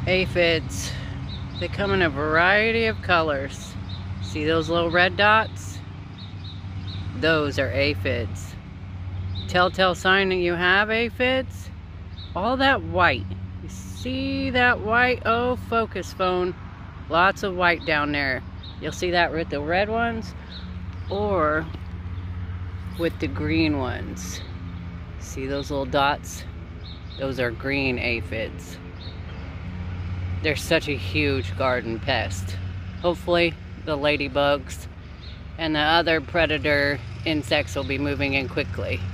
Aphids. They come in a variety of colors. See those little red dots? Those are aphids. Telltale sign that you have aphids? All that white. You see that white? Oh, focus phone. Lots of white down there. You'll see that with the red ones or with the green ones. See those little dots? Those are green aphids. They're such a huge garden pest. Hopefully the ladybugs and the other predator insects will be moving in quickly.